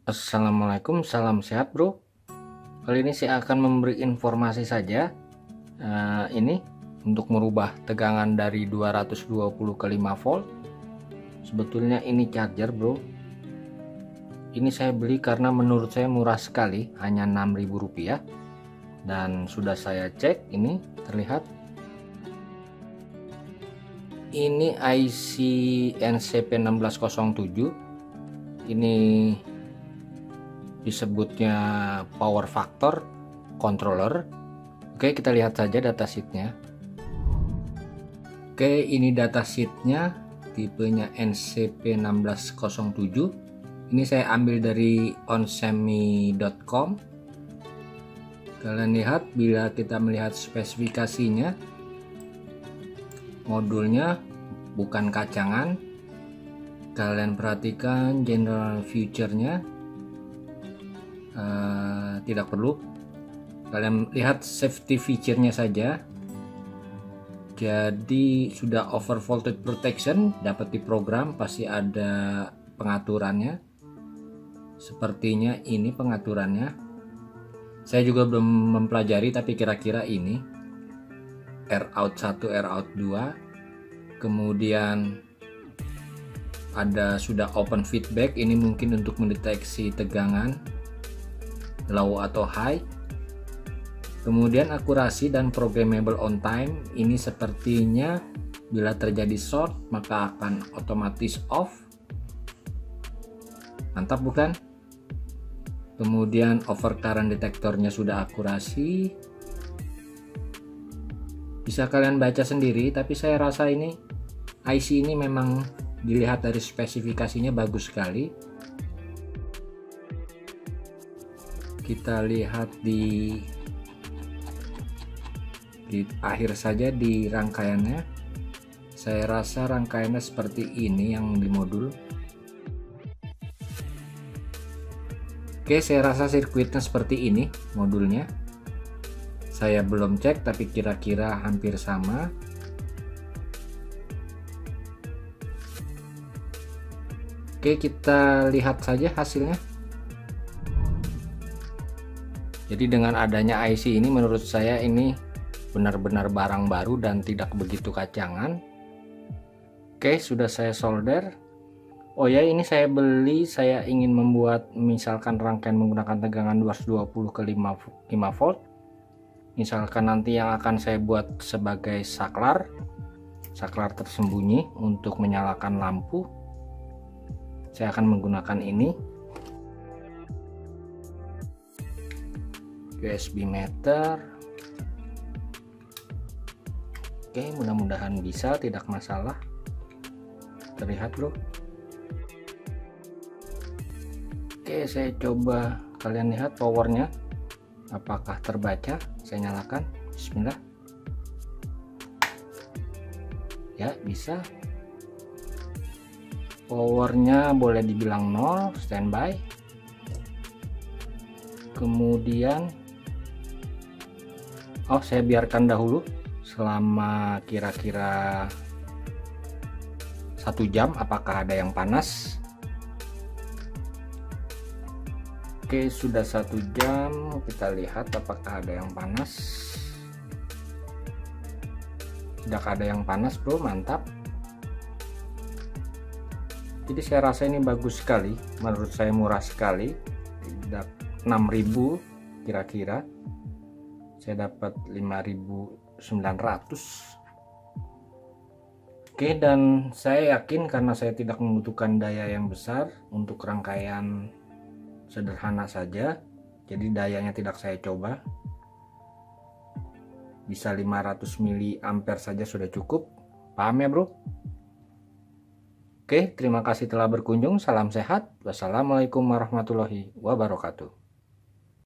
Assalamualaikum, salam sehat bro. Kali ini saya akan memberi informasi saja. Ini untuk merubah tegangan dari 220 ke 5 volt. Sebetulnya ini charger bro. Ini saya beli karena menurut saya murah sekali, hanya Rp6.000. Dan sudah saya cek, ini terlihat. Ini IC NCP1607. Ini disebutnya power factor controller. Oke, kita lihat saja datasheetnya. Oke, ini datasheetnya, tipenya NCP1607. Ini saya ambil dari onsemi.com. Kalian lihat, bila kita melihat spesifikasinya, modulnya bukan kacangan. Kalian perhatikan general feature-nya, tidak perlu. Kalian lihat safety feature-nya saja. Jadi sudah over voltage protection, dapat diprogram, pasti ada pengaturannya. Sepertinya ini pengaturannya. Saya juga belum mempelajari, tapi kira-kira ini R out 1, R out 2. Kemudian ada sudah open feedback, ini mungkin untuk mendeteksi tegangan low atau high. Kemudian akurasi dan programmable on time, ini sepertinya bila terjadi short maka akan otomatis off. Mantap bukan? Kemudian overcurrent detektornya sudah akurasi. Bisa kalian baca sendiri, tapi saya rasa ini IC ini memang dilihat dari spesifikasinya bagus sekali. Kita lihat di akhir saja di rangkaiannya. Saya rasa rangkaiannya seperti ini yang di modul. Oke, saya rasa sirkuitnya seperti ini modulnya. Saya belum cek, tapi kira-kira hampir sama. Oke, kita lihat saja hasilnya. Jadi dengan adanya IC ini, menurut saya ini benar-benar barang baru dan tidak begitu kacangan. Oke, sudah saya solder. Oh ya, ini saya beli, saya ingin membuat misalkan rangkaian menggunakan tegangan 220 ke 5 volt. Misalkan nanti yang akan saya buat sebagai saklar tersembunyi untuk menyalakan lampu. Saya akan menggunakan ini. USB meter. Oke, mudah-mudahan bisa, tidak masalah. Terlihat bro. Oke, saya coba, kalian lihat powernya apakah terbaca. Saya nyalakan, bismillah. Ya, bisa. Powernya boleh dibilang 0, standby. Kemudian saya biarkan dahulu selama kira-kira 1 jam, apakah ada yang panas. Oke, sudah 1 jam, kita lihat apakah ada yang panas. Tidak ada yang panas bro, mantap. Jadi saya rasa ini bagus sekali, menurut saya murah sekali. Tidak 6.000 kira-kira, saya dapat 5.900. Oke, dan saya yakin karena saya tidak membutuhkan daya yang besar untuk rangkaian sederhana saja, jadi dayanya tidak saya coba. Bisa 500 mA saja sudah cukup. Paham ya bro? Oke, terima kasih telah berkunjung. Salam sehat. Wassalamualaikum warahmatullahi wabarakatuh.